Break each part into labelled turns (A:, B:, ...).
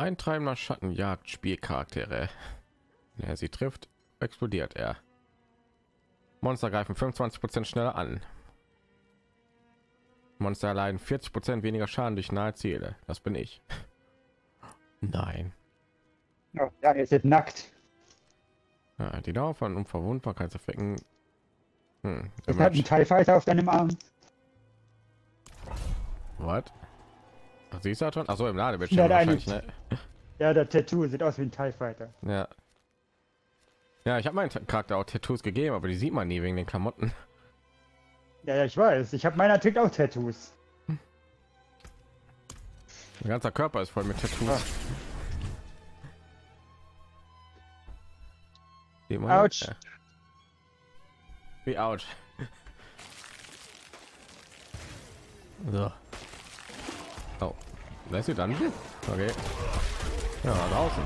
A: Eintreibender Schatten jagt Spielcharaktere. Ja, sie trifft, explodiert er. Monster greifen 25% schneller an. Monster erleiden 40% weniger Schaden durch nahe Ziele. Das bin ich. Nein.
B: Oh, ja, er ist jetzt nackt.
A: Ja, die Dauer von Unverwundbarkeitseffekten.
B: Es hat einen TIE Fighter auf deinem Arm.
A: Was? Siehst du schon? Achso, im
B: Ja,
A: Ladebildschirm wahrscheinlich, ne?
B: Ja, der Tattoo sieht aus wie ein TIE Fighter.
A: Ja. Ja, ich habe meinen Charakter auch Tattoos gegeben, aber die sieht man nie wegen den Klamotten.
B: Ja, ja, ich weiß. Ich habe meiner Tick auch Tattoos.
A: Mein ganzer Körper ist voll mit Tattoos.
B: Ah.
A: Autsch.
B: Autsch.
A: Wie Autsch. So. Oh, da ist sie dann. Okay. Ja, draußen.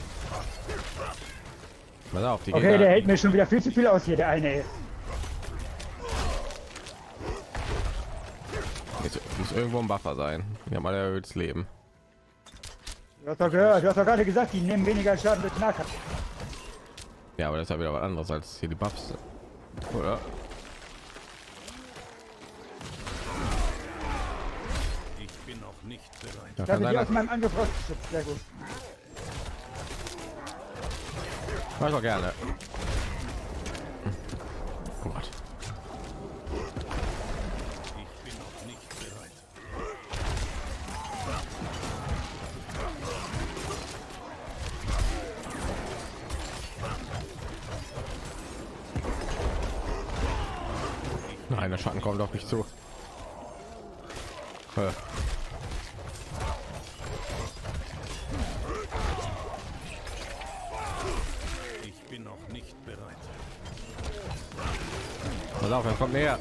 A: Pass auf, die
B: Okay,
A: Gegner.
B: der hält mir schon wieder viel zu viel aus hier, der eine.
A: Muss irgendwo ein Buffer sein. Wir haben alle erhöhtes Leben.
B: Du hast doch gehört, du hast doch gerade gesagt, die nehmen weniger Schaden durch Nahkampf.
A: Ja, aber das ist ja wieder was anderes als hier die Buffs. Oder?
C: Ich bin noch nicht bereit.
A: Ja,
B: Ich
A: kann
B: habe
A: sein,
B: die
A: dass-
B: aus meinem Angriff rausgeschützt. Sehr gut.
A: Mach ich doch gerne. Oh Gott.
C: Ich bin noch nicht bereit.
A: Nein, der Schatten kommt auf mich zu.
C: Ich bin noch nicht bereit.
A: Pass auf, er kommt näher.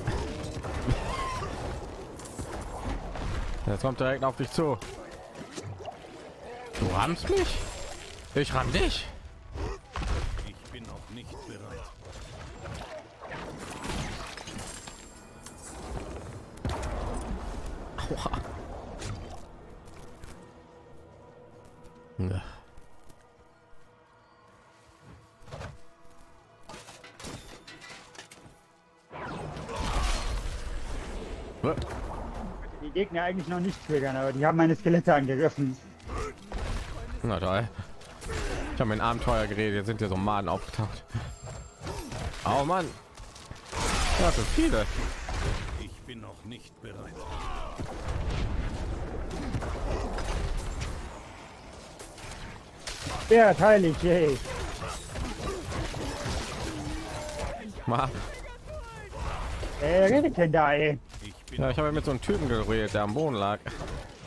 A: Jetzt kommt direkt auf dich zu. Du rammst mich? Ich ramm dich.
C: Ich bin noch nicht bereit.
A: Aua. Ja.
B: Die Gegner eigentlich noch nicht triggern, aber die haben meine Skelette angegriffen.
A: Na toll. Ich habe mein Abenteuer geredet, jetzt sind ja so Maden aufgetaucht. Oh Mann. Ja, das sind viele.
C: Ich bin noch nicht bereit.
B: Ja, heilig, yay.
A: Mal.
B: Wer redet denn da, ey?
C: Ich bin
A: Ja, ich habe mit so einem Typen geredet, der am Boden lag. Ich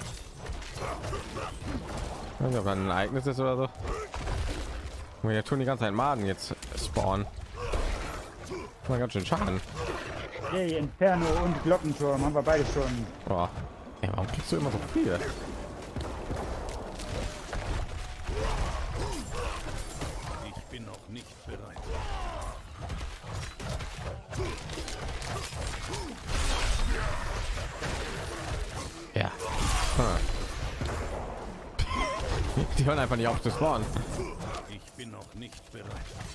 A: weiß nicht, ob das ein Ereignis ist oder so. Wir tun die ganze Zeit Maden jetzt spawnen. Mal ganz schön Schaden.
B: Yay, Inferno und Glockenturm haben wir beide schon.
A: Boah. Ey, warum kriegst du immer so viel?
C: Ich bin noch nicht bereit.
A: Ja. Die hören einfach nicht auf zu spawnen.
C: Ich bin noch nicht bereit.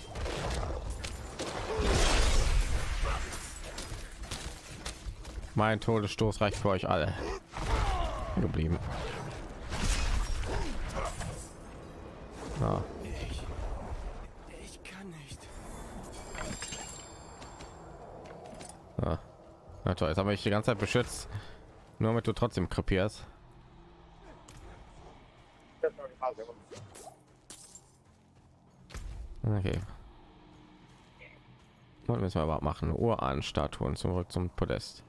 A: Mein Todesstoß reicht für euch alle. Geblieben. Ja.
C: Ich kann nicht.
A: Ja. Na toll, jetzt haben wir dich die ganze Zeit beschützt. Nur damit du trotzdem krepierst. Okay. Was müssen wir überhaupt machen? Uran-Statuen zurück zum Podest.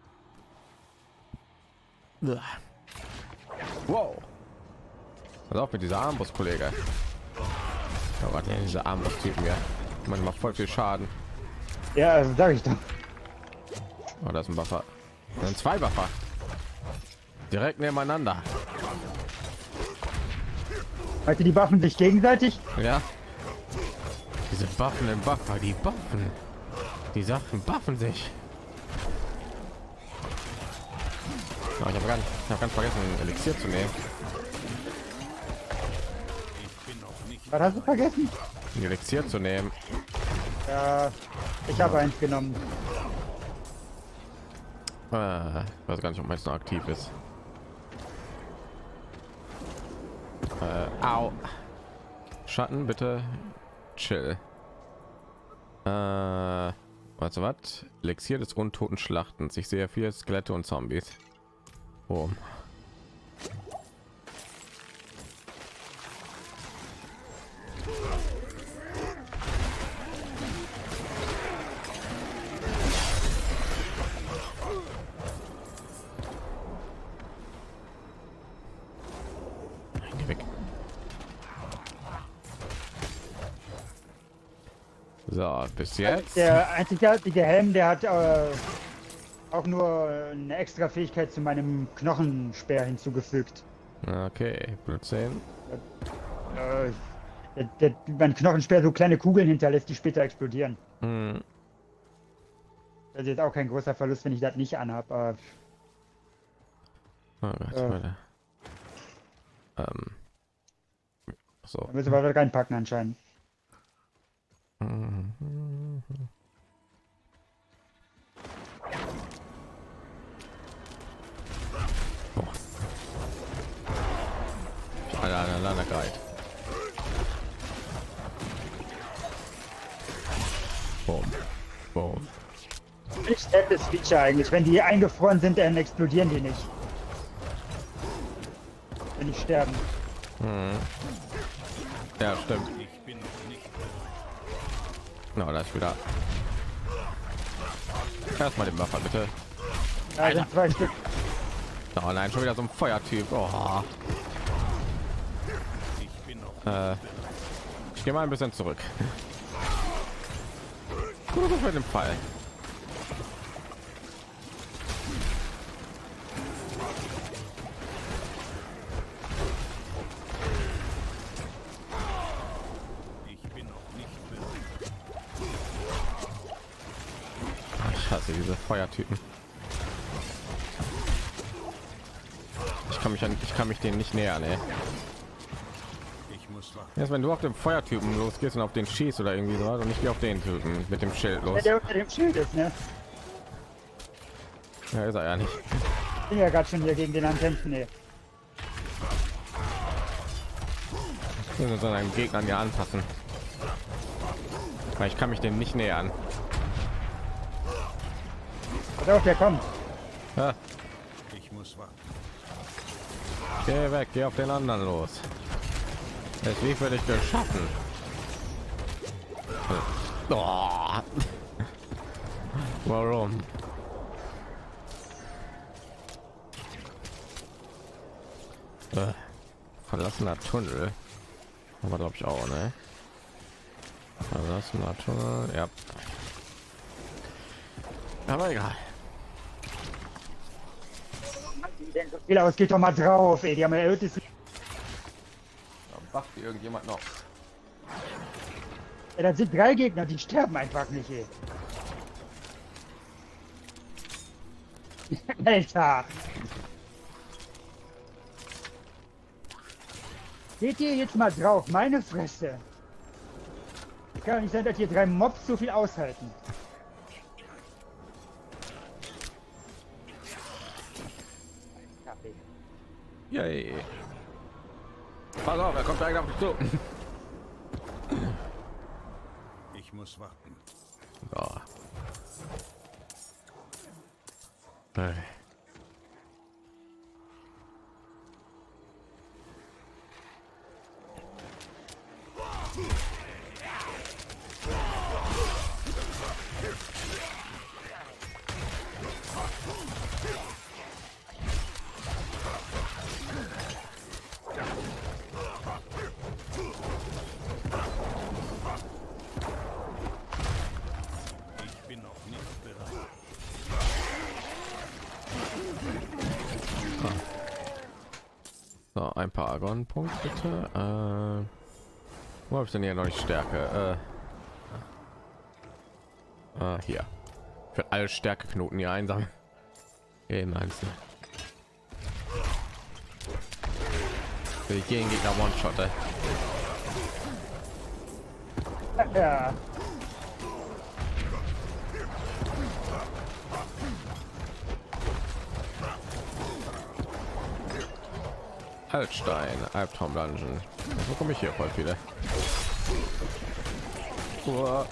A: Wow. Was auch mit dieser Armbrust-Kollege. Oh Gott, ja, diese Armbrust-Typen ja. Man macht voll viel Schaden.
B: Ja, also sag ich doch.
A: Oh, das ist ein Buffer. Das sind zwei Buffer. Direkt nebeneinander.
B: Weißt du, die buffen sich gegenseitig?
A: Ja. Diese Waffen im Buffer, die buffen. Die Sachen buffen sich. Oh, ich habe ganz vergessen, ein Elixier zu nehmen.
B: Was hast du vergessen?
A: ein Elixier zu nehmen.
B: Ja, ich habe eins genommen.
A: Ich weiß gar nicht, ob meins noch aktiv ist. Au. Schatten, bitte. Chill. Weißt du was? Elixier des untoten Schlachtens. Ich sehe viele Skelette und Zombies. Oh. Geh weg. So, bis jetzt.
B: Der einzigartige Helm, der hat auch nur eine extra Fähigkeit zu meinem Knochenspeer hinzugefügt.
A: Okay, Blut 10.
B: Mein Knochenspeer so kleine Kugeln hinterlässt, die später explodieren.
A: Hm.
B: Das ist jetzt auch kein großer Verlust, wenn ich das nicht anhab.
A: Oh Gott, warte. So.
B: Da müssen wir reinpacken anscheinend.
A: Alter, Guide. Boom. Boom.
B: Nicht nettes Feature eigentlich. Wenn die eingefroren sind, dann explodieren die nicht. Wenn die sterben.
A: Ja, stimmt.
C: Ich bin noch nicht
A: Na, das ist wieder. Erstmal den Waffe, bitte.
B: Ja, sind 2 Stück.
A: Oh nein, schon wieder so ein Feuertyp. Oh.
C: Ich bin noch
A: Ich gehe mal ein bisschen zurück. Gut für den Fall.
C: Ich bin noch nicht bereit.
A: Ich hasse diese Feuertypen. Ich kann mich denen nicht nähern, ey.
C: Ich muss warten.
A: Erst wenn du auf dem Feuertypen losgehst und auf den schießt oder irgendwie so, und ich gehe auf den Typen mit dem Schild
B: Ja,
A: los.
B: der unter dem Schild ist, ne?
A: Ja, ist er ja nicht.
B: Ich bin ja gerade schon hier gegen den am Kämpfen, ne?
A: Wir müssen uns an einen Gegner ja anpassen. Weil ich kann mich dem nicht nähern.
B: Pass auf, der kommt.
A: Ja,
C: Ich muss warten.
A: geh weg, geh auf den anderen los. Jetzt wie für dich geschaffen. Oh. Warum? Verlassener Tunnel. Aber glaube ich auch, ne? Verlassener Tunnel, ja. Aber egal.
B: Die denken so viel aus, geht doch mal drauf, ey. Die haben erhöhtes.
A: Wacht irgendjemand noch?
B: Ja, das sind 3 Gegner, die sterben einfach nicht, ey. Alter! Geht ihr jetzt mal drauf, meine Fresse! Kann doch nicht sein, dass hier 3 Mobs so viel aushalten.
A: Yay. Pass auf, er kommt direkt auf dich zu.
C: Ich muss warten.
A: So. Hey.
C: Ich bin noch nicht bereit.
A: So, ein paar Argon-Punkte bitte. Wo habe ich denn hier noch nicht Stärke? Hier. Für alle Stärkeknoten hier einsammeln. Jeden einzelnen. Für jeden Gegner One-Shot.
B: Ja.
A: Altstein, Albtraum Dungeon. Wo komme ich hier voll viele? Uah.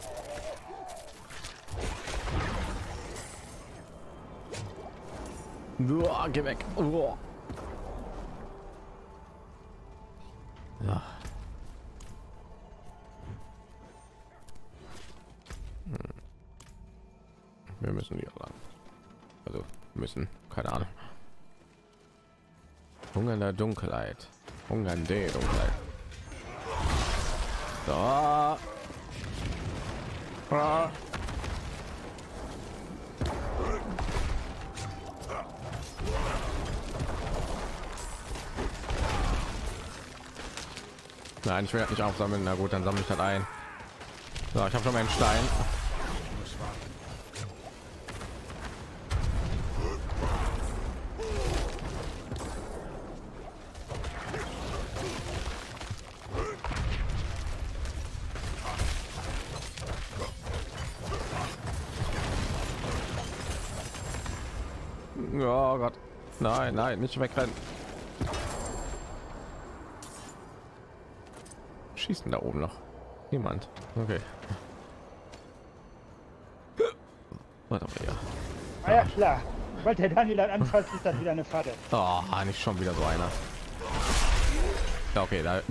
A: Uah, geh weg. Uah. Ja. Wir müssen hier lang. Also müssen, keine Ahnung. Hunger in der Dunkelheit. Hunger in der Dunkelheit. So. Ah. Nein, ich werde nicht aufsammeln. Na gut, dann sammle ich das ein. So, ich habe schon meinen Stein. Oh Gott. Nein, nein, nicht wegrennen. Schießen da oben noch. Niemand. Okay. Warte mal, ja.
B: Ah, ja, klar. Sobald der Daniel dann anfasst, ist das wieder eine Falle.
A: Oh, nicht schon wieder so einer. Ja, okay, da.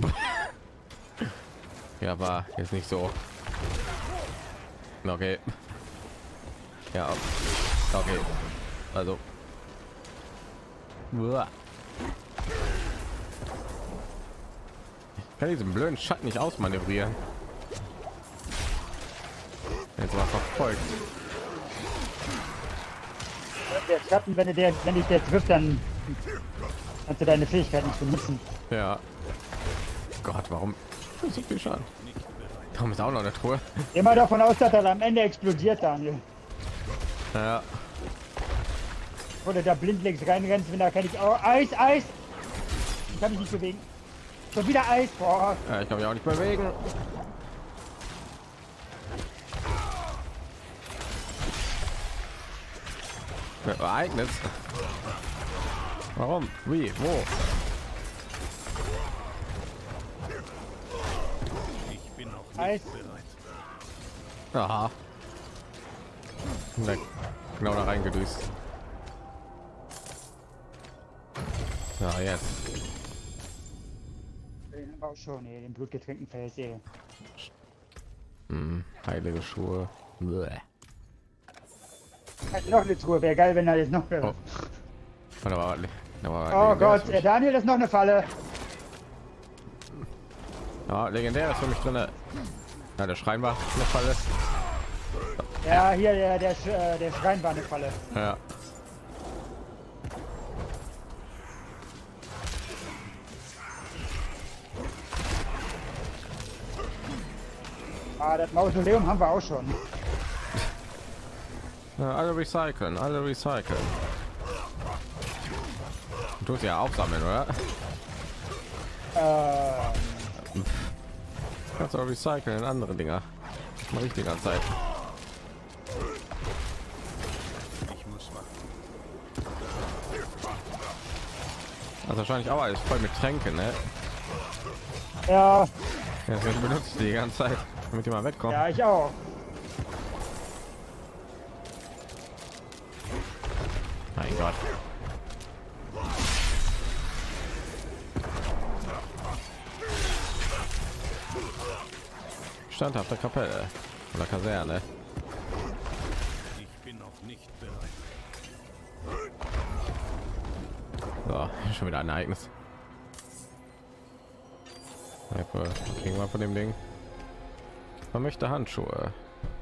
A: Ja, war jetzt nicht so. Okay. Ja. Okay. Also. Uah. Ich kann diesen blöden Schatten nicht ausmanövrieren. Jetzt war verfolgt.
B: Der Schatten, wenn dich der trifft, dann kannst du deine Fähigkeit nicht benutzen.
A: Ja. Gott, warum so viel Schaden? Warum ist auch noch eine Truhe?
B: Immer davon aus, dass er am Ende explodiert, Daniel.
A: Ja.
B: Oder da blindlings reinrennst, wenn da kann ich auch Eis. Ich kann mich nicht bewegen. Schon wieder Eis. Boah.
A: Ja, ich kann mich auch nicht bewegen. Ereignis. Warum? Wie? Wo?
C: Ich bin noch nicht
B: Eis.
C: bereit.
A: Aha. Genau da reingedüst. Ja, jetzt.
B: Den haben wir auch schon, ey, den blutgetränkten Fels, ey.
A: Heilige Schuhe. Bleh.
B: Noch eine Truhe, wäre geil, wenn er jetzt noch...
A: Oh.
B: Oh Gott, Daniel, das ist noch eine Falle.
A: Ja, legendär ist für mich drin. Ja, der Schrein war eine Falle.
B: Ja, hier, der Schrein war eine Falle.
A: Ja.
B: Ah, das Mausoleum haben wir auch schon.
A: Ja, alle recyceln, alle recyceln. Du tust ja aufsammeln, oder? Kannst du recyceln in andere Dinger. Das mache ich die ganze Zeit.
C: Ich muss warten.
A: Also wahrscheinlich auch alles voll mit Tränken, ne?
B: Ja,
A: Deswegen benutze ich die ganze Zeit, damit die mal wegkommen.
B: ja, ich auch.
A: Mein Gott. Standhafte Kapelle oder Kaserne.
C: Ich bin noch nicht bereit.
A: So, schon wieder ein Ereignis. Kriegen wir von dem Ding. Man möchte Handschuhe.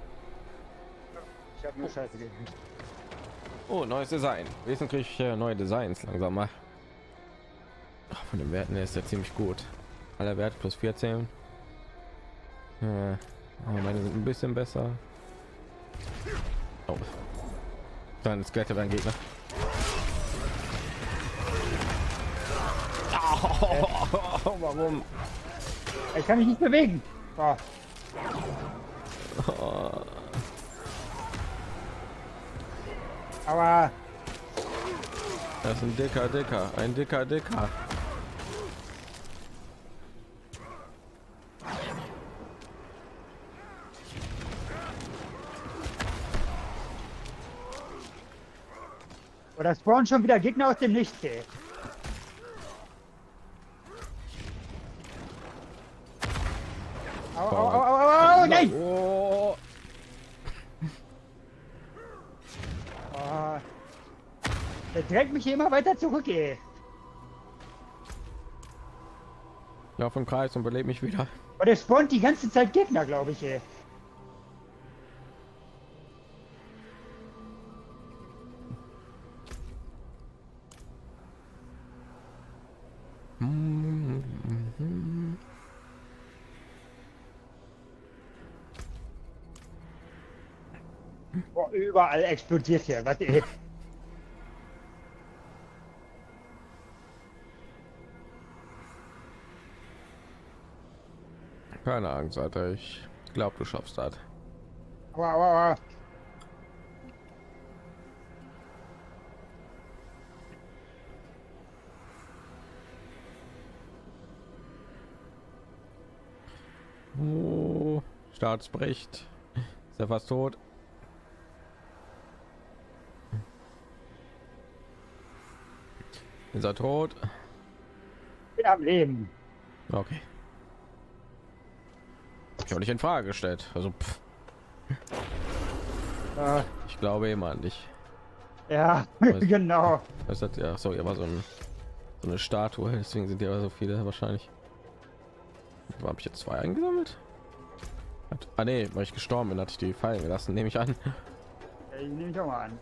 B: Ich habe nur Scheiße gegeben.
A: Oh, neues Design. Wesentlich neue Designs langsam mal. Ach, von den Werten her ist ja ziemlich gut. Alle Werte plus 14. Aber meine sind ein bisschen besser. Oh. Dann Skelette beim Gegner. Oh, warum?
B: Ich kann mich nicht bewegen. Boah. Aber
A: Das ist ein dicker.
B: oder spawnen schon wieder Gegner aus dem Nichts, ey. Au, nein!
A: Oh.
B: Oh. Der drängt mich hier immer weiter zurück, ey.
A: Ja, vom Kreis und belebt mich wieder.
B: Und der spawnt die ganze Zeit Gegner, glaube ich, ey. Boah, überall explodiert hier. Was, ey?
A: Keine Angst, Alter. Ich glaube, du schaffst das.
B: Aua.
A: Oh, Staatsbricht. Ist er fast tot? Ist er tot?
B: Bin am Leben.
A: Okay. Ich habe nicht in Frage gestellt. Also, ich glaube immer an dich.
B: Ja, genau.
A: Das hat ja so, war so eine Statue, deswegen sind ja so viele wahrscheinlich. Habe ich jetzt 2 eingesammelt? Nee, weil ich gestorben bin, hatte ich die fallen gelassen, nehme ich an.
B: Ja, die nehme ich auch mal an.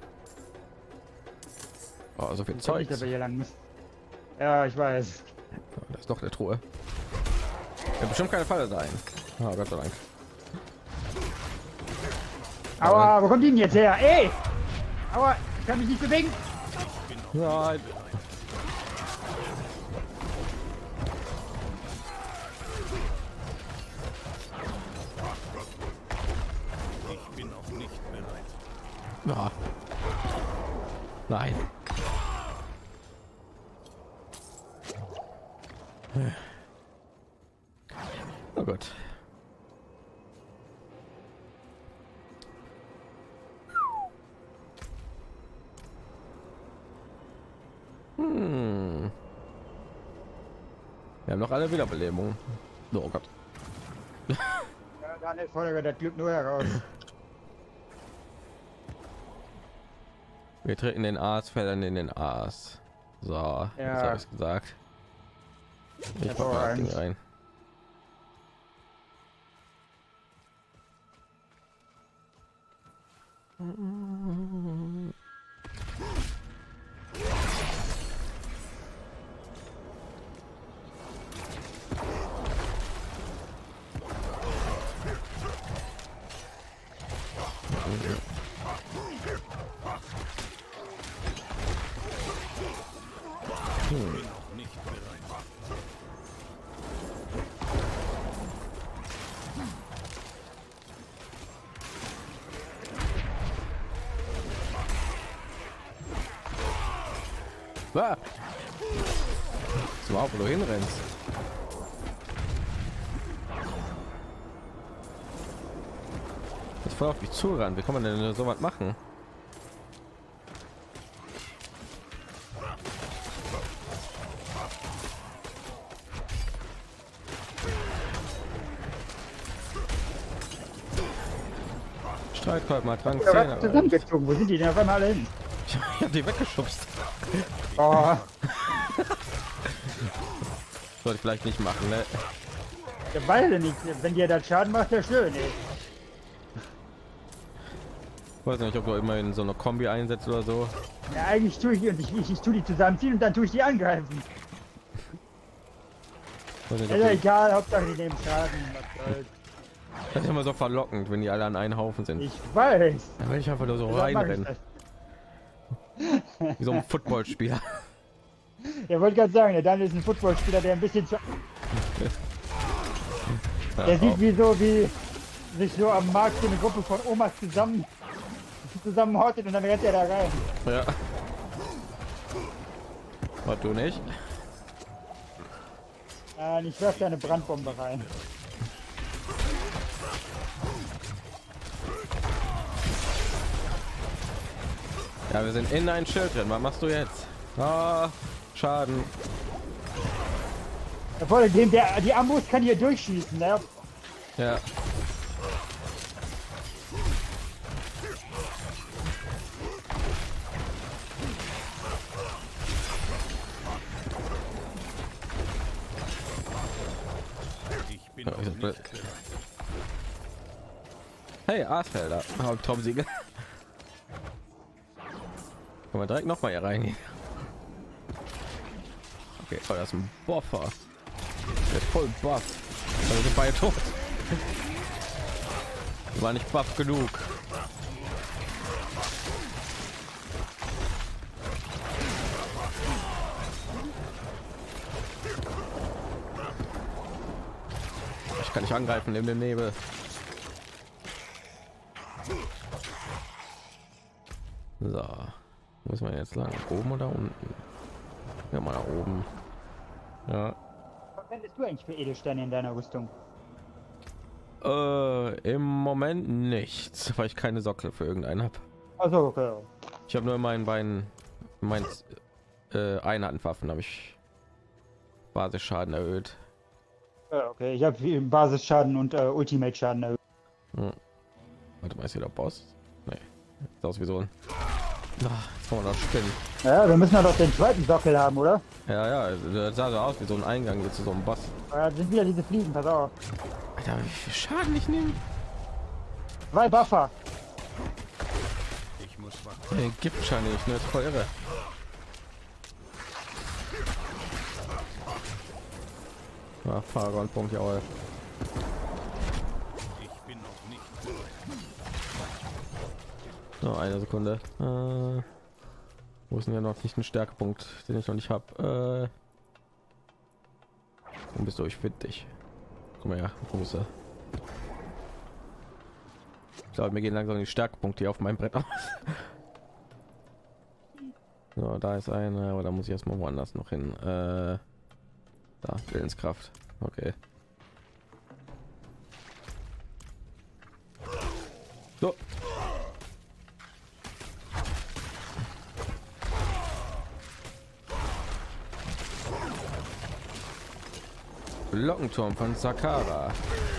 A: Oh, so viel
B: Ich
A: Zeug.
B: weiß nicht, hier lang muss. Ja, ich weiß.
A: Das ist doch der Truhe. Ja, bestimmt keine Falle sein. Oh, Gott sei Dank.
B: Aua, wo kommt die denn jetzt her? Ey! Aua, ich kann mich nicht bewegen.
A: Nein.
C: Ich bin noch nicht bereit.
A: Ja. Nein. Oh Gott. Wir haben noch alle Wiederbelebung. Oh Gott.
B: Ja, dann ist Folge das Glück nur heraus.
A: Wir treten den Aasfeldern in den Aas. So,
B: Ja.
A: das habe ich gesagt. Ich pack mal das Ding rein.
C: Nicht bereit.
A: Ah. Überhaupt, wo du hinrennst. Das voll auf mich zuran. Wie kann man denn so was machen? Streitkolb mal dran.
B: Ja, zusammengezogen. Wo sind die denn auf einmal alle hin?
A: Ich habe die weggeschubst.
B: Oh,
A: Sollte ich vielleicht nicht machen, ne?
B: der weiß ja nicht. Wenn dir das Schaden macht, ja schön, ey.
A: Ich weiß nicht, ob du immer in so eine Kombi einsetzt oder so.
B: Ja, eigentlich tue ich und ich tue die zusammenziehen und dann tue ich die angreifen.
A: Ich weiß nicht,
B: Also
A: ob
B: egal, Hauptsache die nehmen Schaden. Was soll's.
A: das ist immer so verlockend, wenn die alle an einen Haufen sind.
B: Ich weiß.
A: Da will ich einfach nur so
B: Deshalb mach ich
A: reinrennen.
B: das.
A: Wie so ein Footballspieler.
B: Ja, wollte gerade sagen, der Daniel ist ein Footballspieler, der ein bisschen zu... Der sieht wie sich so am Markt so eine Gruppe von Omas zusammenhortet und dann rennt er da rein.
A: Ja. Was du nicht?
B: Ich werfe da eine Brandbombe rein.
A: Ja, wir sind in ein Schild drin. Was machst du jetzt? Ah, Schaden.
B: Vor allem die Ambus kann hier durchschießen, ne?
A: Ja.
C: Ich bin noch nicht bereit.
A: Hey, Aasfelder. Haupttraumsieger. Können wir direkt noch mal hier reingehen. Okay, oh, das ist ein Buffer. Der ist voll buff. Also sind beide tot. War nicht buff genug. Ich kann nicht angreifen neben dem Nebel. So, wo müssen wir jetzt lang? Oben oder unten? Ja, mal nach oben. Ja.
B: Was verwendest du eigentlich für Edelsteine in deiner Rüstung?
A: Im Moment nichts, weil ich keine Sockel für irgendeinen habe.
B: Also okay.
A: Ich habe nur in meinen beiden Einheitenwaffen habe ich Basisschaden erhöht.
B: Ja, okay, ich habe viel Basisschaden und Ultimate-Schaden erhöht.
A: Hm. Warte mal, ist hier der Boss? Nee, sieht aus wie so ein. Jetzt kann man doch spinnen.
B: Ja, wir müssen ja doch den zweiten Sockel haben, oder?
A: Ja, das sah so aus wie so ein Eingang hier zu so einem Boss.
B: Ja, das sind wieder diese Fliegen, pass auf.
A: Alter, wie viel Schaden ich nehme?
B: 2 Buffer.
C: Ich muss warten.
A: Hey, Giftschein nicht, ne? Das ist voll irre. Ja, Fahrradpunkt, jawohl.
C: Ich bin noch nicht bereit.
A: Nur eine Sekunde. Wo ist denn ja noch nicht ein Stärkepunkt, den ich noch nicht habe? Wo bist du? Ich finde dich. Komm mal her, wo bist du? Ich glaube, mir gehen langsam die Stärkepunkte hier auf meinem Brett aus. So, da ist eine, aber da muss ich erstmal woanders noch hin. Da, Willenskraft. Okay. So. Glockenturm von Sakara.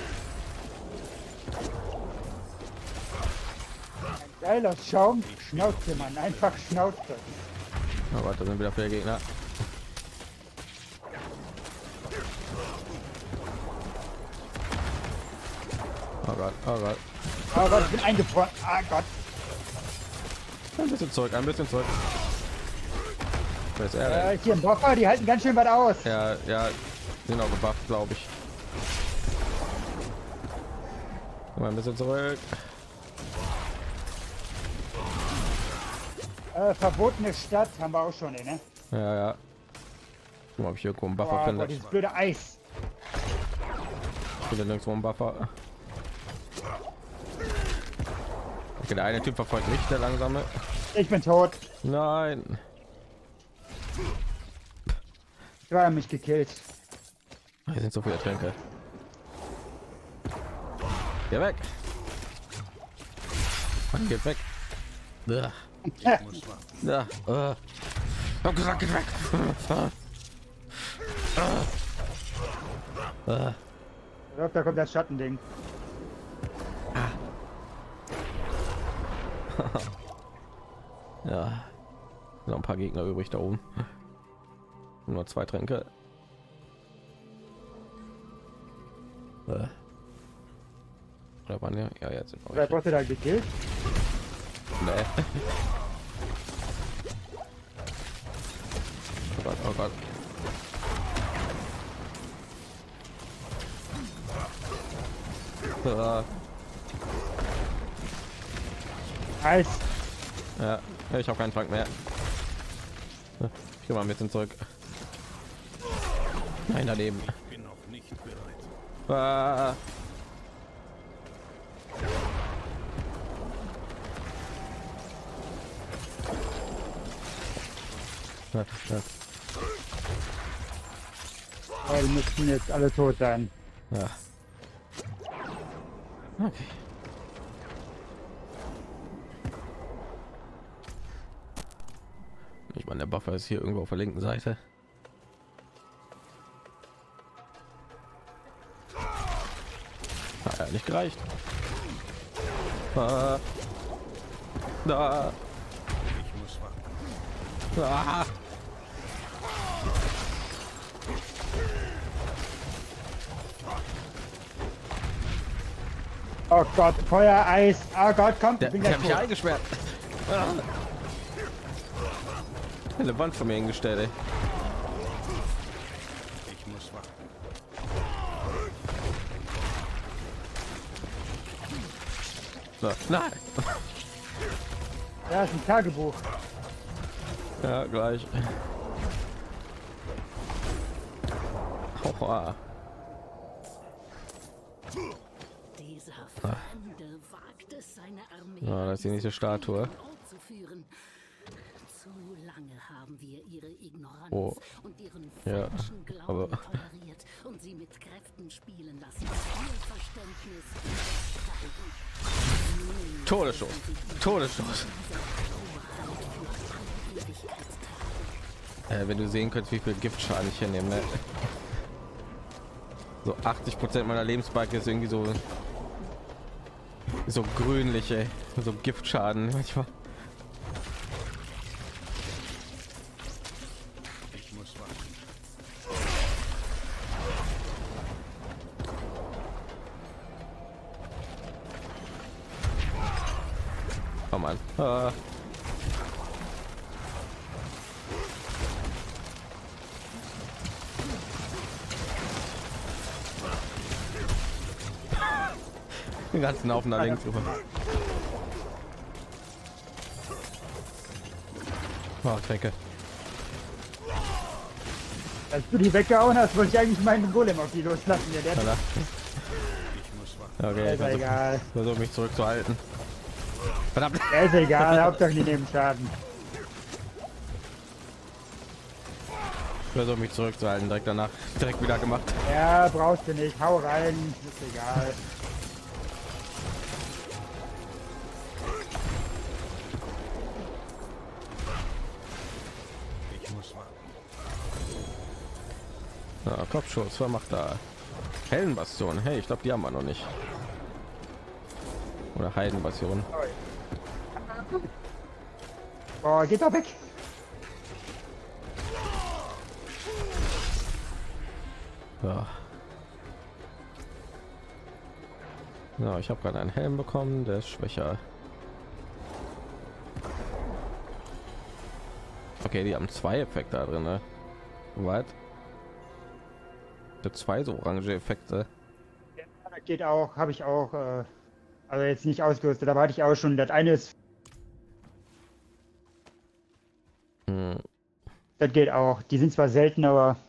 B: Geiler Schaum. Schnauze, Mann. Einfach Schnauze.
A: Oh Gott, da sind wieder viele Gegner. Oh Gott, oh Gott.
B: Oh Gott, ich bin eingefroren. Ah Gott.
A: Ein bisschen zurück, ein bisschen zurück. Wer ist er denn?
B: Hier im Buffer, die halten ganz schön weit aus.
A: Ja, ja, sind auch gebufft, glaube ich. Mal ein bisschen zurück.
B: Verbotene Stadt haben wir auch schon, ne?
A: Ja, ja. Guck mal, ob ich hier irgendwo einen Buffer
B: Oh,
A: finde.
B: dieses blöde Eis.
A: Ich finde nirgendwo einen Buffer. Okay, der eine Typ verfolgt mich, der langsame.
B: Ich bin tot.
A: Nein.
B: Du hast mich gekillt.
A: Hier sind so viele Tränke. Geh weg. Mann, geht weg. Uah.
C: Ich muss warten.
A: Ja. Ich hab gesagt, geht weg.
B: Da kommt das Schattending.
A: Ja. Noch ein paar Gegner übrig da oben. Nur 2 Tränke. Oder waren ja? Ja, jetzt sind wir.
B: Wer wurde da gekillt?
A: Nee. Oh Gott, oh Gott.
B: Eis.
A: Ja, ich habe keinen Trank mehr. Ich gehe mal ein bisschen zurück. Nein, daneben.
C: Ich bin noch nicht bereit.
A: Ah. Ja.
B: Oh, die müssten jetzt alle tot sein.
A: Ja. Okay. Ich meine, der Buffer ist hier irgendwo auf der linken Seite. Hat ja nicht gereicht. Da.
C: Ich muss warten.
A: Ah.
B: Oh Gott, Feuer, Eis. Oh Gott, kommt,
A: Der
B: ich bin
A: hat
B: gleich
A: mich
B: tot.
A: eingesperrt. Eine Wand von mir hingestellt, ey.
C: Ich muss warten.
A: So, nein.
B: Ja, ist ein Tagebuch.
A: Ja, gleich. Oha.
D: Dieser Fremde wagt es, seine Armee
A: Ja, das ist die nächste Statue.
D: Ort zu führen. Zu lange haben wir ihre Ignoranz
A: Oh.
D: und ihren
A: Ja,
D: falschen Glauben
A: aber-
D: toleriert und sie mit Kräften spielen lassen. Ihr Verständnis übersteigen.
A: Todesstoß. Todesstoß. Wenn du sehen könntest, wie viel Giftschaden ich hier nehme. Ne? So 80% meiner Lebensbalken ist irgendwie so grünlich, ey. So Giftschaden manchmal.
C: Ich muss warten.
A: Komm an. Ah. Den ganzen Haufen nach links rüber. Oh, Tränke.
B: Als du die weggehauen hast, wollte ich eigentlich meinen Golem auf die loslassen. Ja, der
A: Voilà.
C: Ich muss warten.
A: Okay,
B: ist ja egal.
A: versuche mich zurückzuhalten. Verdammt.
B: Der ist egal, Hauptsache die nehmen Schaden.
A: Versuche mich zurückzuhalten. Direkt danach direkt wieder gemacht.
B: Ja, brauchst du nicht. Hau rein, ist egal.
C: Ich muss warten.
A: Ja, Kopfschuss, was macht da? Heldenbastion. Hey, ich glaube, die haben wir noch nicht. Oder Heidenbastion.
B: Oh, geht doch weg.
A: Ja. Ja, ich habe gerade einen Helm bekommen, der ist schwächer. Okay, die haben zwei Effekte da drin, ne? Weit. Zwei so orange Effekte.
B: Ja, geht auch, habe ich auch. Also jetzt nicht ausgerüstet, aber hatte ich auch schon. Das eine ist,
A: Hm.
B: das geht auch. Die sind zwar selten, aber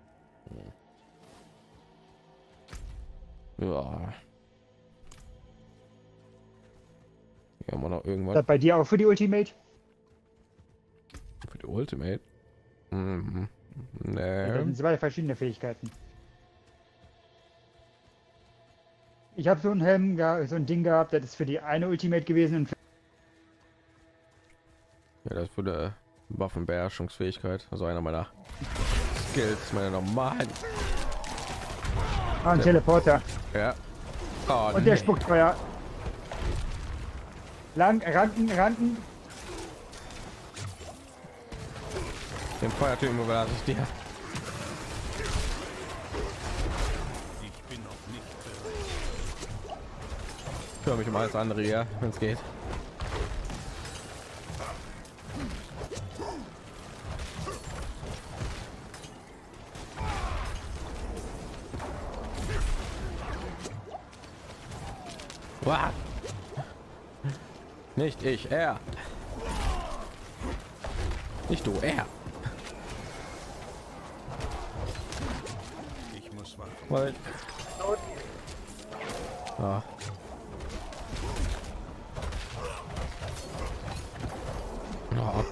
A: Ja. Hier haben wir noch irgendwas
B: das bei dir auch für die Ultimate?
A: für die Ultimate. Mhm.
B: Ja, das
A: Nee.
B: sind zwei verschiedene Fähigkeiten. Ich habe so einen Helm, so ein Ding gehabt, das ist für die eine Ultimate gewesen und für
A: Ja, das würde Waffenbeherrschungsfähigkeit, also einer meiner Skills, meine normalen.
B: ein Teleporter.
A: Ja. Oh,
B: Und der spuckt Feuer. Ranken.
A: Den Feuertypen überlasse ich dir.
C: Ich bin noch nicht bereit.
A: Ich kümmere mich um alles andere hier, wenn es geht. Wow. Nicht ich, er. Nicht du, er.
C: Ich muss warten.
A: Weil Ah. Oh.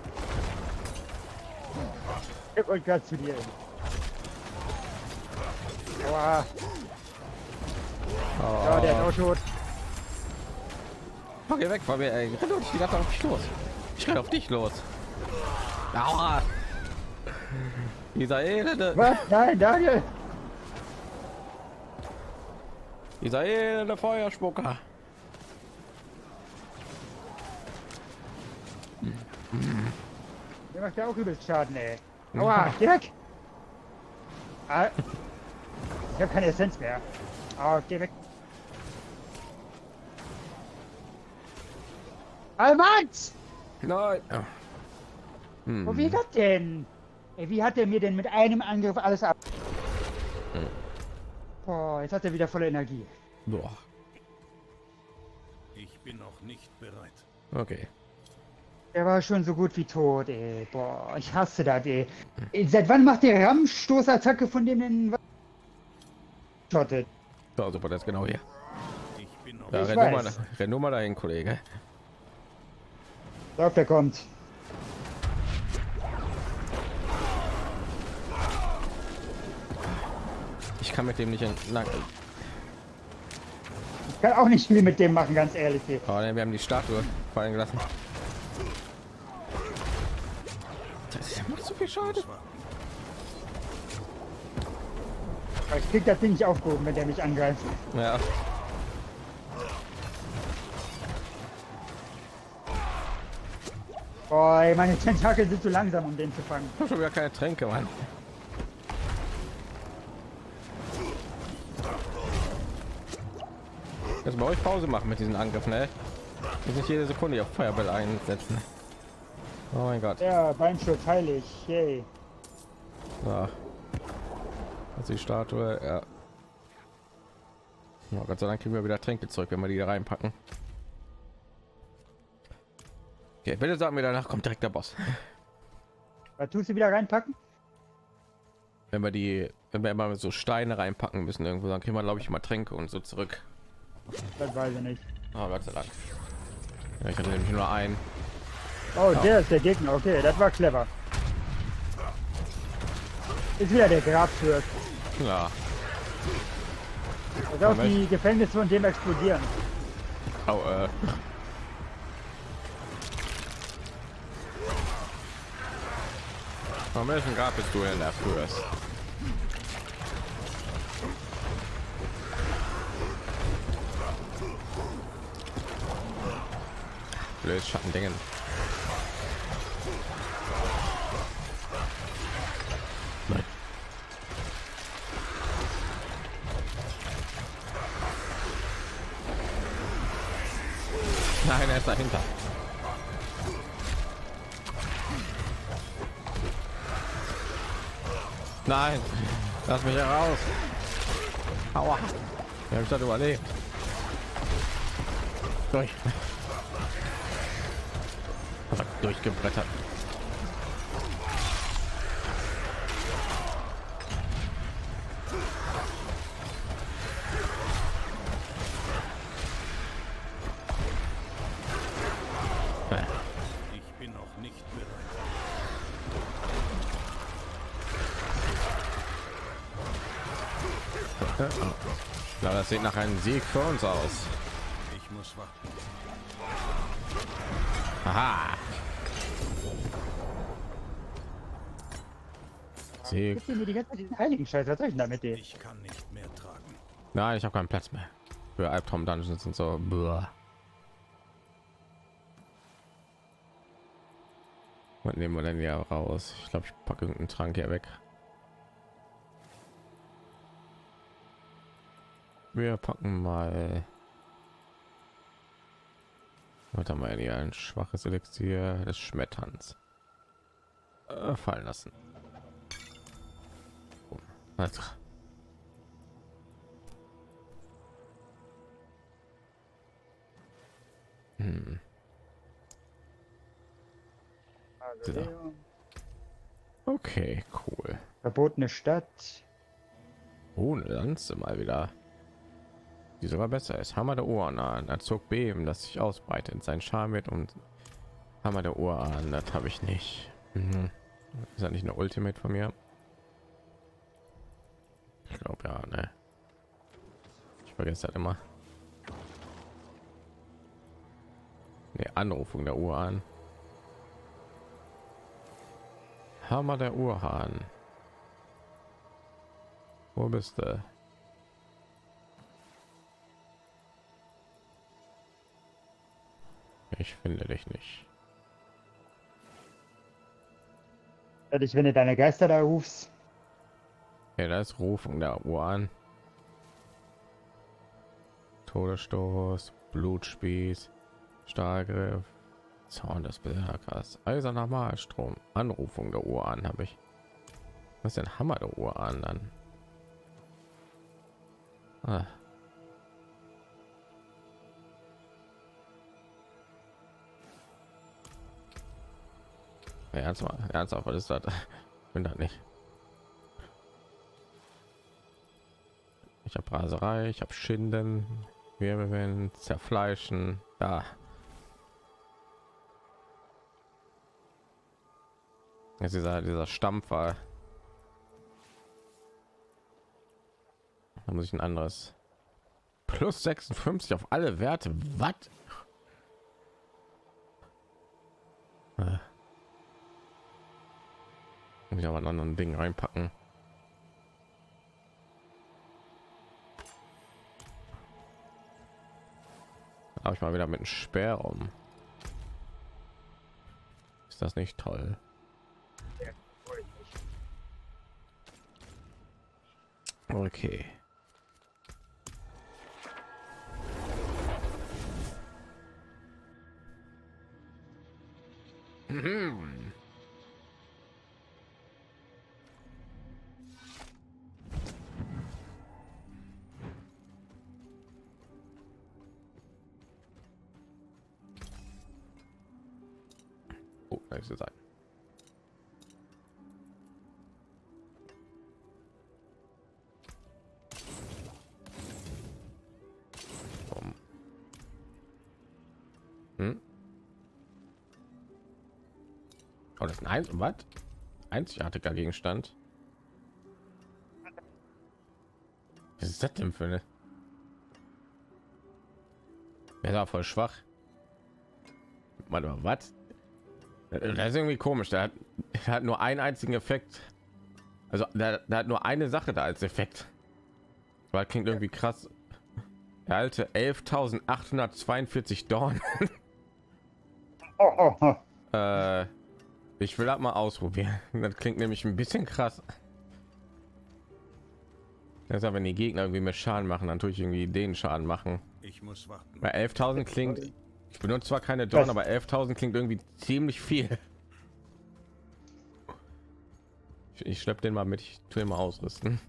B: Ich wollte gerade zu dir. Aua. Ja, der ist auch tot.
A: Oh, geh weg von mir, ey. Renn doch nicht die ganze Zeit auf mich los. Ich renn auf dich los. Aua. Dieser elende.
B: Was? Nein, Daniel.
A: Dieser elende Feuerspucker.
B: Der macht ja auch übelst Schaden, ey. Aua, geh weg. Ah, ich habe keine Essenz mehr. Ah, geh weg. Almans!
A: Nein.
B: Wo wie das denn? Ey, wie hat der mir denn mit einem Angriff alles ab? Boah, jetzt hat er wieder volle Energie.
A: Boah.
C: Ich bin noch nicht bereit.
A: Okay.
B: Der war schon so gut wie tot, ey. Boah, ich hasse das, ey. Seit wann macht der Rammstoßattacke von dem den schottet?
A: So, super, das ist genau hier.
C: Ich bin noch
A: Ja,
B: Ich weiß.
A: renn nur mal dahin, Kollege.
B: Glaub, der kommt.
A: Ich kann mit dem nicht
B: Ich kann auch nicht viel mit dem machen, ganz ehrlich. Ey.
A: Oh, wir haben die Statue fallen gelassen. Das macht so viel Schaden.
B: Aber ich krieg das Ding nicht aufgehoben, wenn der mich angreift.
A: Ja.
B: Boah, ey, meine Tentakel sind zu langsam, um den zu fangen.
A: Ich habe schon wieder keine Tränke, Mann. Jetzt bei euch Pause machen mit diesen Angriffen, ne? Ich muss nicht jede Sekunde auf Feuerbälle einsetzen. Oh mein Gott.
B: Ja, Beinschutz heilig. Yay.
A: Ja. Also die Statue, ja. Oh, Gott sei Dank kriegen wir wieder Tränke zurück, wenn wir die da reinpacken. Okay, bitte sag mir, danach kommt direkt der Boss.
B: Was tust du wieder reinpacken?
A: Wenn wir immer so Steine reinpacken müssen irgendwo, dann kriegen wir, glaube ich, mal Tränke und so zurück.
B: Das weiß ich nicht.
A: Oh, Gott sei Dank. Ja, ich hatte nämlich nur einen.
B: Oh, der ist der Gegner. Okay, das war clever. Ist wieder der Grabfürst.
A: Ja.
B: Also auch die Gefängnisse von dem explodieren.
A: Oh, Von welchem Grab bist du in der Fürst? Blöd Schattendingen. Nein. Nein, er ist dahinter. Nein, lass mich heraus. Aua. Wie habe ich das überlebt? Durch. Durchgebrettert.
C: Ich bin noch nicht bereit.
A: Na, das sieht nach einem Sieg für uns aus.
C: Ich muss warten.
A: Aha. Sieg.
B: Gib mir die ganze Zeit diesen heiligen Scheiß. Was soll ich denn damit, ey?
C: Ich kann nicht mehr tragen.
A: Nein, ich habe keinen Platz mehr für Albtraum Dungeons und so. Buah. Was nehmen wir denn hier raus? Ich glaube, ich packe irgendeinen Trank hier weg. Wir packen mal. Warte mal, hier ein schwaches Elixier des Schmetterns fallen lassen. Also.
B: Also,
A: So.
B: Leon.
A: Okay, cool.
B: Verbotene Stadt.
A: Oh, eine Lanze mal wieder. die sogar besser ist. Hammer der Urahn, Erzog Beben, das sich ausbreitet. Sein Charme wird und Hammer der Urahn, das habe ich nicht. Mhm. Ist ja nicht eine Ultimate von mir. Ich glaube ja, ne. Ich vergesse das immer. Die Anrufung der Urahn. Hammer der Urahn. Wo bist du? Ich finde dich nicht.
B: Fertig, wenn du deine Geister da rufst.
A: Ja, da ist Rufung der Urahn. Todesstoß, Blutspieß, Stahlgriff, Zorn des Berserkers, eiserner Malstrom, Anrufung der Urahn habe ich. Was ist denn Hammer der Urahn dann? Ah. Ja, ernsthaft, was ist das? Ich bin das nicht. Ich habe Raserei, ich habe Schinden, Wirbelwind, Zerfleischen, da. Jetzt dieser Stampfer. Da muss ich ein anderes. Plus 56 auf alle Werte. Was? Muss ich aber einen anderen Ding reinpacken. Habe ich mal wieder mit einem Speer um. Ist das nicht toll? Okay. Oh, nächste Seite. Oh, das ist was? Einzigartiger Gegenstand. Was ist das denn für eine? Er war voll schwach. Warte mal, was? Das ist irgendwie komisch. Der hat nur einen einzigen Effekt. Also der hat nur eine Sache da als Effekt. Weil klingt irgendwie krass. Der alte 11.842 Dorn. Ich will das mal ausprobieren. Das klingt nämlich ein bisschen krass. Das ist, wenn die Gegner irgendwie mehr Schaden machen, dann tue ich irgendwie den Schaden machen.
C: Ich muss warten.
A: Bei 11.000 klingt. Ich benutze zwar keine Dorn, aber 11.000 klingt irgendwie ziemlich viel. Ich schleppe den mal mit. Ich tue ihn mal ausrüsten.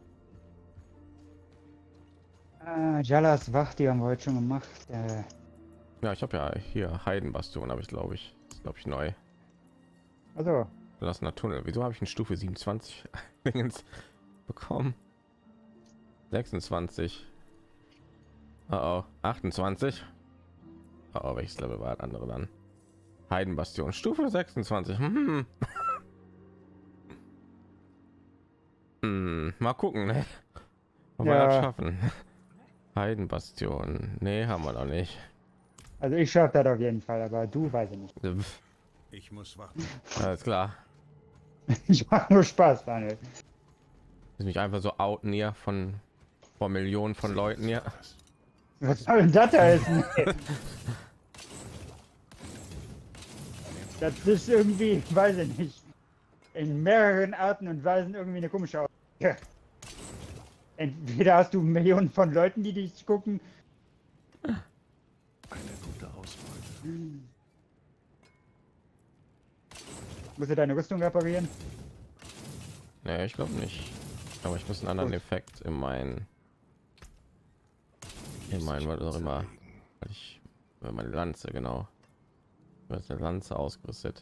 B: Jalas Wacht, die haben wir heute schon gemacht.
A: Ja, ich habe ja hier Heidenbastion, habe ich glaube ich. Das ist, glaube ich, neu.
B: Also.
A: Verlassener Tunnel. Wieso habe ich eine Stufe 27 Dingens bekommen? 26. Oh, 28. Oh, welches Level war das andere dann? Heidenbastion, Stufe 26. Mal gucken, ne? Ob wir das schaffen. Heidenbastion. Nee, haben wir noch nicht.
B: Also ich schaffe das auf jeden Fall, aber du weiß ich nicht.
C: Ich muss warten.
A: Alles klar.
B: Ich mache nur Spaß, Daniel.
A: Ist mich einfach so outen hier von vor Millionen von Leuten hier.
B: Was soll denn das heißen? Das ist irgendwie, weiß ich nicht, in mehreren Arten und Weisen irgendwie eine komische Aussage. Entweder hast du Millionen von Leuten, die dich gucken.
C: Eine gute Ausbeute.
B: Musst du deine Rüstung reparieren?
A: Nee, ich glaube nicht. Aber ich muss einen anderen Effekt in meinen was auch immer. Weil ich meine Lanze, genau. Mit der Lanze ausgerüstet.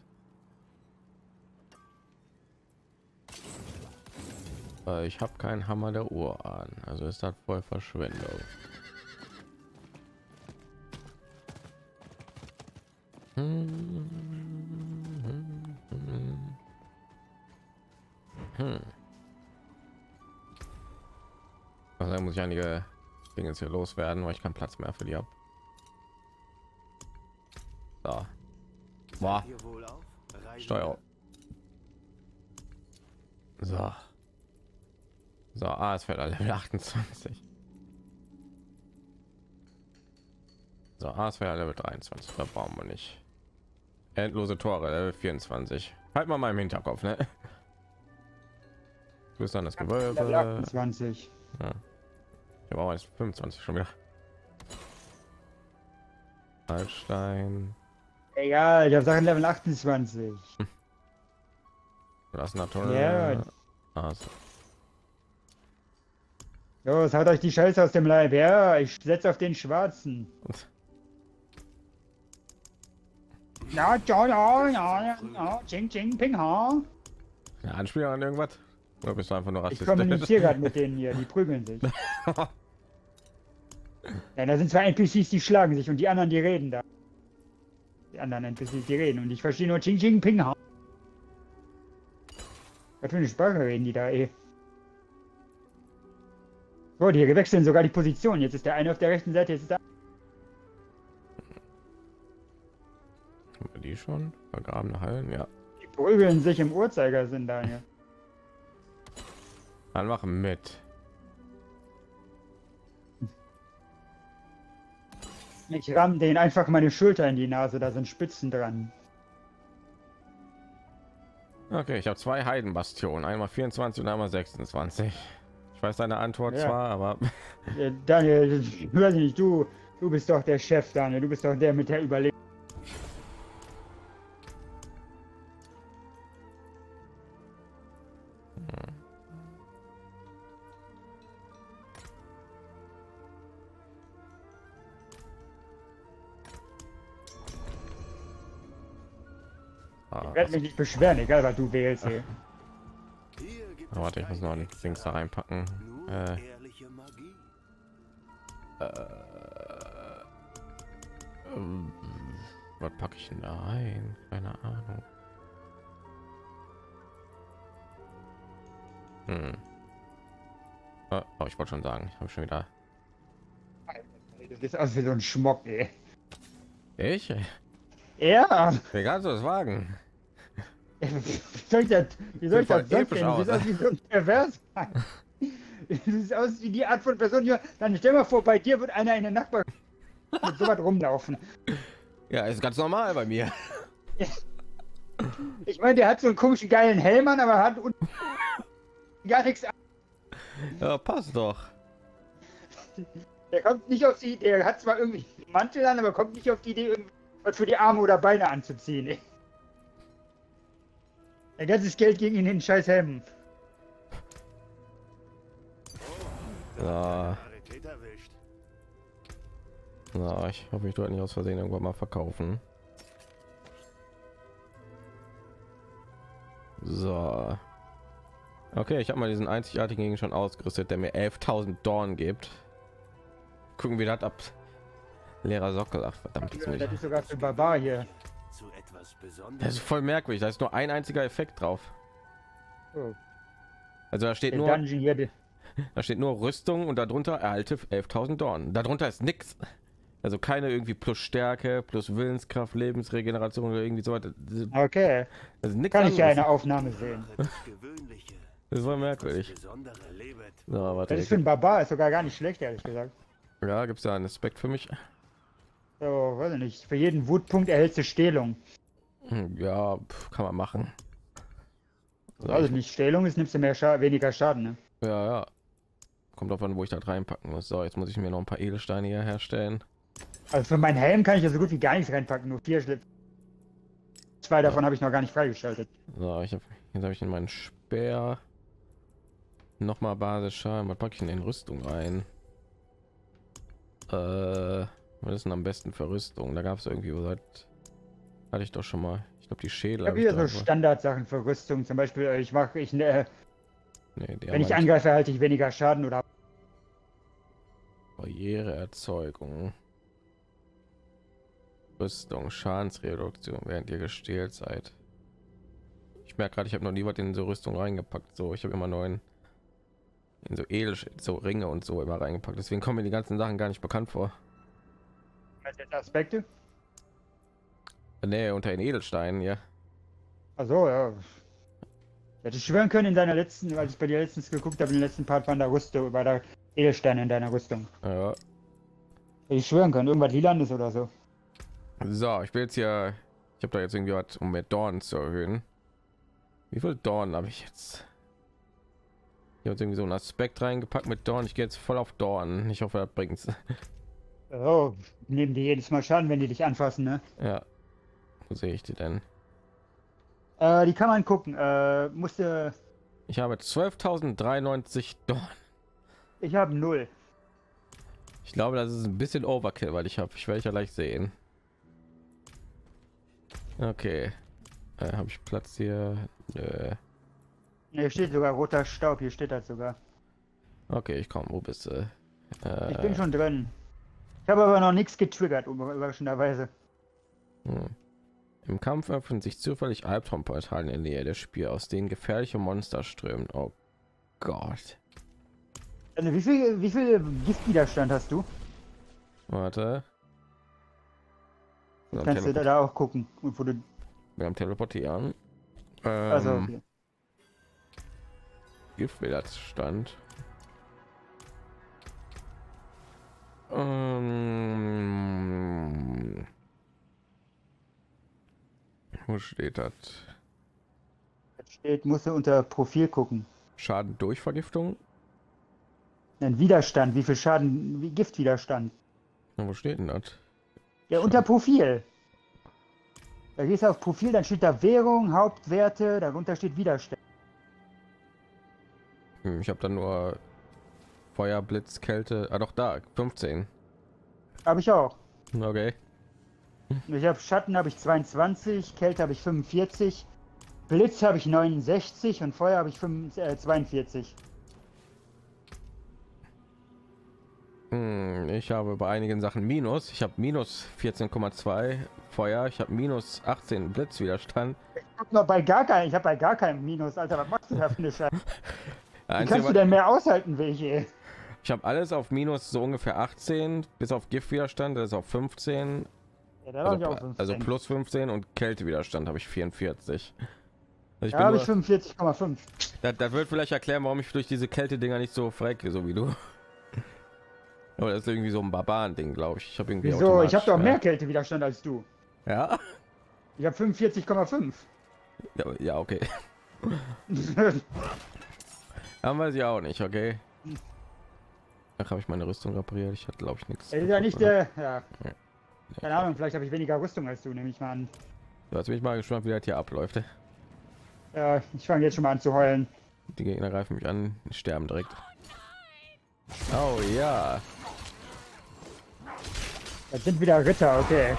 A: Ich habe keinen Hammer der Urahn, also ist das voll Verschwendung. muss ich einige Dinge jetzt hier loswerden, weil ich keinen Platz mehr für die habe. So. Boah. Steuer. So. So, es fällt Level 28. So, es wäre Level 23. Da brauchen wir nicht. Endlose Tore, Level 24. Halt mal im Hinterkopf, ne? Du bist dann das Gewölbe.
B: Level 28.
A: Ja. Ich habe auch jetzt 25 schon wieder. Altstein.
B: Egal, ich habe Sachen Level 28.
A: Das ist natürlich.
B: Ja.
A: Also.
B: Los, haut euch die Scheiße aus dem Leib. Ja, ich setze auf den Schwarzen. Ja, ja, ja, ja, ja, Ching, Ching, Ping, ha.
A: Ja, Anspielung an irgendwas? Oder bist du einfach nur
B: Ich
A: rassistisch?
B: kommuniziere gerade mit denen hier, die prügeln sich. Ja, da sind zwei NPCs, die schlagen sich und die anderen, die reden da. Die anderen NPCs, die reden und ich verstehe nur Ching, Ching, Ping, ha. Was für eine Sprache reden die da, ey? So, die wechseln sogar die Position. Jetzt ist der eine auf der rechten Seite, jetzt ist der.
A: Haben wir die schon? Vergrabene Hallen, ja.
B: Die prügeln sich im Uhrzeigersinn, Daniel.
A: Dann machen mit.
B: Ich ramm denen einfach meine Schulter in die Nase, da sind Spitzen dran.
A: Okay, ich habe zwei Heidenbastionen, einmal 24 und einmal 26. Ich weiß deine Antwort zwar, aber
B: Ja, Daniel, ich weiß nicht, du bist doch der Chef, Daniel, du bist doch der mit der Überlegung. Ich werde mich nicht beschweren, egal was du wählst. Ey.
A: warte, ich muss noch ein Dings da reinpacken. Was packe ich denn da rein? Keine Ahnung. Oh, ich wollte schon sagen, ich habe schon wieder.
B: Du siehst aus wie so ein Schmock, ey.
A: Ich?
B: Ja!
A: Wie kannst du das wagen?
B: Wie soll ich das sonst
A: episch
B: denn? Du
A: aus.
B: siehst aus wie so ein Pervers. Du siehst aus wie die Art von Person, die... Dann stell mal vor, bei dir wird einer in der Nachbar mit so was rumlaufen.
A: Ja, ist ganz normal bei mir.
B: Ich meine, der hat so einen komischen geilen Helm an, aber hat gar nichts an.
A: Ja, passt doch.
B: Der kommt nicht auf die Idee, der hat zwar irgendwie einen Mantel an, aber kommt nicht auf die Idee, irgendwas für die Arme oder Beine anzuziehen. Ey. Dein ganzes Geld ging in den scheiß Helm.
A: So. So, ich hoffe, ich dort nicht aus Versehen irgendwann mal verkaufen. So. Okay, ich habe mal diesen einzigartigen Gegenstand ausgerüstet, der mir 11.000 Dorn gibt. Gucken, wie das ab. Leerer Sockel, ach verdammt. Jetzt
B: Ja,
A: muss
B: das
A: ich.
B: ist sogar für Barbar hier.
A: Das ist voll merkwürdig, da ist nur ein einziger Effekt drauf.
B: Oh,
A: Also da steht
B: der
A: nur,
B: Dungeon hier.
A: da steht nur Rüstung und darunter erhalte 11.000 Dorn. Darunter ist nichts. Also keine irgendwie plus Stärke, plus Willenskraft, Lebensregeneration oder irgendwie so. Das
B: Okay,
A: ist nichts
B: kann ich ja
A: anderes.
B: eine Aufnahme sehen.
A: Das ist voll merkwürdig. So, warte,
B: Das ist für einen Barbar ist sogar gar nicht schlecht, ehrlich gesagt.
A: ja, gibt es da einen Aspekt für mich?
B: So, weiß ich nicht. Für jeden Wutpunkt erhältst du Stählung.
A: Ja, kann man machen. So,
B: Also nicht Stählung ist, nimmst du mehr weniger Schaden, ne?
A: ja. Kommt drauf an, wo ich da reinpacken muss. So, jetzt muss ich mir noch ein paar Edelsteine hier herstellen.
B: Also für meinen Helm kann ich ja so gut wie gar nichts reinpacken, nur 4 Schlitz. 2 davon habe ich noch gar nicht freigeschaltet.
A: So, jetzt habe ich in meinen Speer noch mal basischer. Was packe ich in den Rüstung rein? Was ist denn am besten für Rüstung? Da gab es irgendwie was. Hatte ich doch schon mal. Ich glaube, die Schädel.
B: Ich habe wieder so Standardsachen für Rüstung, zum Beispiel, wenn ich angreife, erhalte ich weniger Schaden oder
A: Barriereerzeugung. Rüstung, Schadensreduktion, während ihr gestählt seid. Ich merke gerade, ich habe noch nie was in so Rüstung reingepackt. So, ich habe immer neuen in so so Ringe und so immer reingepackt. Deswegen kommen mir die ganzen Sachen gar nicht bekannt vor.
B: Aspekte?
A: Nee, unter den Edelsteinen, ja.
B: Also ja. Hätte ich schwören können in deiner letzten, als ich bei dir letztens geguckt habe, in den letzten Part von der Rüstung, bei der Edelsteine in deiner Rüstung.
A: Ja.
B: Hätte ich schwören können, irgendwas Lilanes oder so.
A: So, ich will jetzt hier, ich habe da jetzt irgendwie was, um mehr Dorn zu erhöhen. Wie viel Dorn habe ich jetzt? Hier hat irgendwie so ein Aspekt reingepackt mit Dorn. Ich gehe jetzt voll auf Dorn. Ich hoffe, das bringt's.
B: Oh, nehmen die jedes Mal Schaden, wenn die dich anfassen, ne?
A: Ja. Wo sehe ich die denn?
B: Die kann man gucken. Musste.
A: Ich habe 12.093 Dorn.
B: Ich habe 0.
A: Ich glaube, das ist ein bisschen Overkill, weil ich werde ja gleich sehen. Okay. Habe ich Platz hier?
B: Hier steht sogar roter Staub, hier steht das sogar.
A: Okay, ich komme. Wo bist du?
B: Ich bin schon drin. Ich habe aber noch nichts getriggert, überraschenderweise.
A: Im Kampf öffnen sich zufällig Albtraumportale in der Nähe des Spiels, aus denen gefährliche Monster strömen. Oh Gott.
B: Also wie viel Giftwiderstand hast du?
A: Warte.
B: Kannst du da auch gucken. Und wo du...
A: Wir haben teleportieren.
B: Also, okay.
A: Giftwiderstand. Wo steht das?
B: Das steht, musst du unter Profil gucken.
A: Schaden durch Vergiftung?
B: Ein Widerstand, wie viel Schaden, wie Giftwiderstand.
A: Na, wo steht denn das?
B: Ja, unter Profil. Da gehst du auf Profil, dann steht da Währung, Hauptwerte, darunter steht Widerstand.
A: Ich habe dann nur Feuer, Blitz, Kälte. Ah, doch da 15.
B: Habe ich auch.
A: Okay.
B: Ich habe Schatten habe ich 22, Kälte habe ich 45, Blitz habe ich 69 und Feuer habe ich 42.
A: Ich habe bei einigen Sachen Minus. Ich habe minus 14,2 Feuer. Ich habe minus 18 Blitzwiderstand.
B: Ich habe bei gar keinem Minus, Alter. Was machst du da für eine Scheiße? Wie kannst du
A: was-
B: denn mehr aushalten, welche?
A: Ich habe alles auf minus so ungefähr 18, bis auf Giftwiderstand, das ist auf 15,
B: Ja, da habe ich auch
A: also
B: 15.
A: plus 15 und Kältewiderstand habe ich 44. Also
B: Da habe ich 45,5.
A: das wird vielleicht erklären, warum ich durch diese Kälte-Dinger nicht so frecke, so wie du. Aber das ist irgendwie so ein Barbaren-Ding, glaube ich. Ich habe irgendwie
B: Wieso? Ich habe doch
A: automatisch,
B: mehr Kältewiderstand als du.
A: Ja,
B: Ich habe 45,5.
A: ja, okay. Haben wir sie auch nicht, okay. Ach, habe ich meine Rüstung repariert? Ich hatte, glaube ich, nichts.
B: Das ist ja nicht der. Ja. Keine Ahnung, vielleicht habe ich weniger Rüstung als du, nehme ich mal an.
A: Du hast mich mal gespannt, wie das hier abläuft.
B: Ja, ich fange jetzt schon mal an zu heulen.
A: Die Gegner greifen mich an, sterben direkt. Oh ja.
B: Das sind wieder Ritter, okay.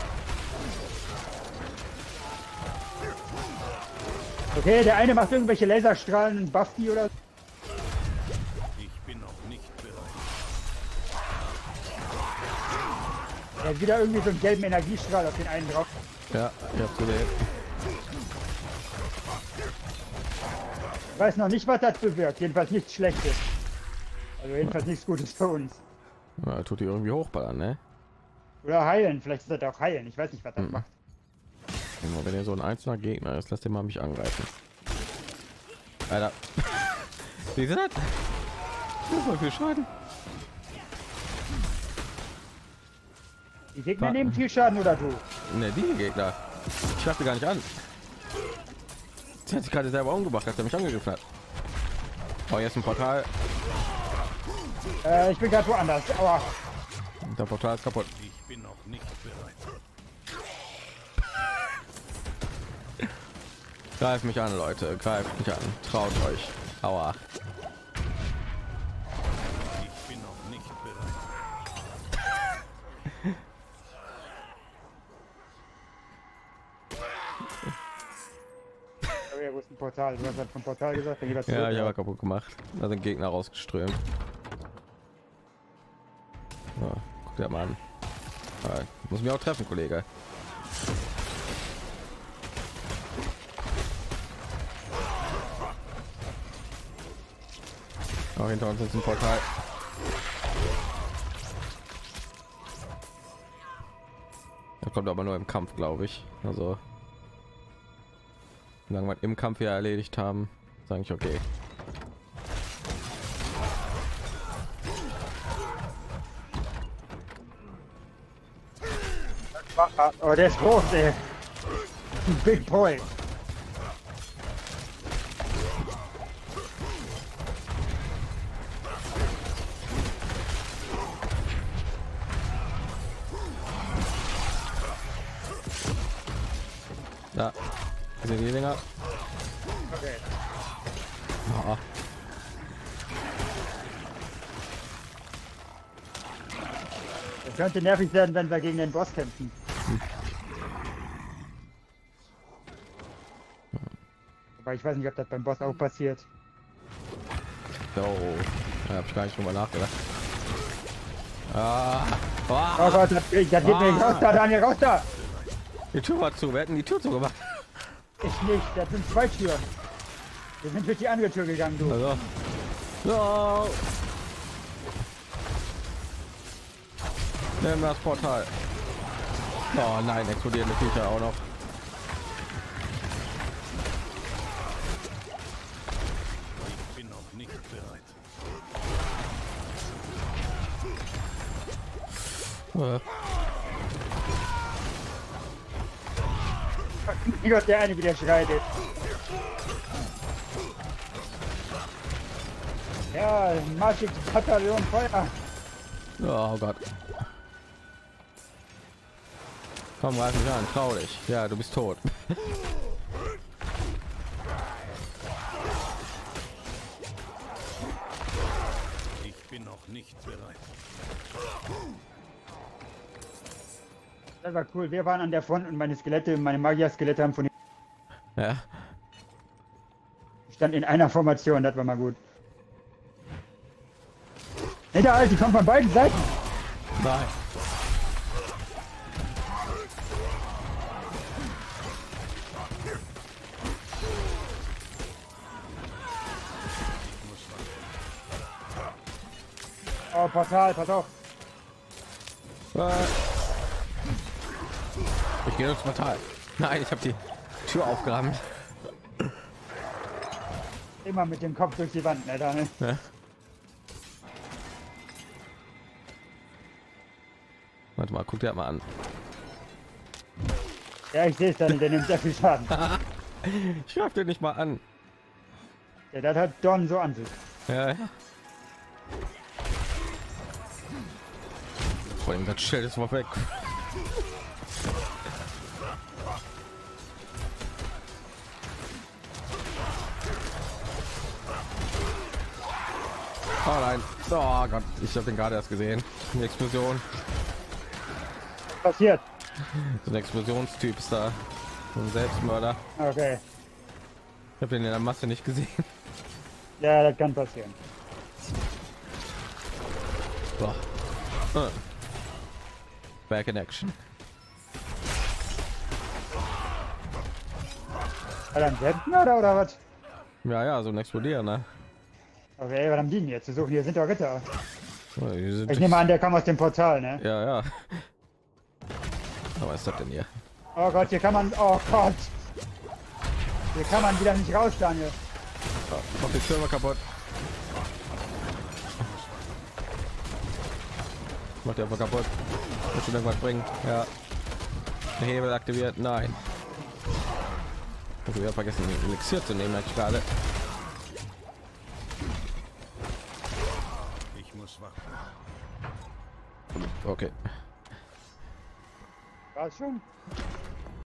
B: Okay, der eine macht irgendwelche Laserstrahlen und bufft die oder.
C: Ich bin noch nicht bereit.
B: Er hat wieder irgendwie so einen gelben Energiestrahl auf den einen drauf.
A: Ja, ich hab's gesehen.
B: Ich weiß noch nicht, was das bewirkt. Jedenfalls nichts Schlechtes. Also jedenfalls nichts Gutes für uns.
A: Ja, tut die irgendwie hochballern, ne?
B: Oder heilen. Vielleicht ist das auch heilen. Ich weiß nicht, was das macht.
A: Immer wenn ihr so ein einzelner Gegner ist, lasst ihr mal mich angreifen. Alter. Wie ist das? So viel Schaden.
B: Die Gegner nehmen viel Schaden oder du?
A: Ne, die Gegner. Ich dachte gar nicht an. Sie hat sich gerade selber umgebracht, als er mich angegriffen hat. Oh, jetzt ein Portal.
B: Ich bin gerade woanders. Aua.
A: Der Portal ist kaputt.
C: Ich bin noch nicht bereit.
A: Greift mich an, Leute. Greift mich an. Traut euch. Aua.
C: Ich bin noch nicht bereit.
B: Oh ja, wo ist ein Portal? Du hast halt vom Portal gesagt, dann geht das
A: Ja,
B: zurück,
A: ich habe kaputt gemacht. Da sind Gegner rausgeströmt. Ja, guck dir mal an. Ja, muss mich auch treffen, Kollege. Auch hinter uns ist ein Portal. Er kommt aber nur im Kampf, glaube ich. Also solange wir im Kampf ja erledigt haben, sage ich okay.
B: Oh, der ist groß, ey. Ein Big Boy.
A: Da sind die Dinger.
B: Okay.
A: Oh.
B: Das könnte nervig werden, wenn wir gegen den Boss kämpfen. Aber ich weiß nicht, ob das beim Boss auch passiert.
A: Oh, da habe ich gar nicht drüber nachgedacht. Ah.
B: Oh
A: Ah.
B: Gott, das geht mir raus da, Daniel, raus da!
A: Die Tür war zu, wir hätten die Tür zugemacht.
B: Ich nicht, das sind zwei Türen. Wir sind durch die andere Tür gegangen, du.
A: Also. No. Nimm das Portal. Oh nein, explodierende Viecher auch noch.
C: Ich bin noch nicht bereit.
B: Mein Gott, der eine wieder schreit. Ey. Ja, Magic Bataillon Feuer.
A: Oh Gott. Komm, greif mich an, trau dich. Ja, du bist tot.
C: Ich bin noch nicht bereit.
B: Das war cool. Wir waren an der Front und meine Skelette, meine Magier-Skelette haben von
A: Ja.
B: stand in einer Formation. Das war mal gut. Hinter alt, die kommt von beiden Seiten.
A: Nein.
B: Oh, Portal, pass auf.
A: Ich gehe ins Portal. Nein, ich habe die Tür aufgerammt.
B: Immer mit dem Kopf durch die Wand, ne, Daniel?
A: Ja. Warte mal, guck dir das mal an.
B: Ja, ich sehe es, Daniel, der nimmt sehr viel Schaden.
A: Ich greif dir nicht mal an.
B: Ja, das hat Don so an sich.
A: Ja, ja. Vor allem das Schild ist mal weg. Oh nein. Oh Gott, ich habe den gerade erst gesehen. Eine Explosion.
B: Was passiert?
A: So ein Explosionstyp ist da. So ein Selbstmörder.
B: Okay.
A: Ich habe den in der Masse nicht gesehen.
B: Ja, das kann passieren.
A: So. Back in action.
B: War das ein Selbstmörder oder was?
A: Ja, ja, so ein Explodierender.
B: Okay, was haben die denn jetzt zu suchen? Hier sind doch Ritter.
A: Oh, die sind
B: Ich nehme an, der kam aus dem Portal, ne?
A: Ja, ja. Aber was ist das denn hier?
B: Oh Gott, hier kann man... Oh Gott! Hier kann man wieder nicht raus, Daniel.
A: Mach die Tür mal kaputt. Macht die einfach kaputt. Muss schon irgendwas bringen. Ja. Der Hebel aktiviert. Nein. Ich habe wieder vergessen, den Elixier zu nehmen, jetzt gerade.
C: Ich muss warten.
A: Okay.
B: War's schon?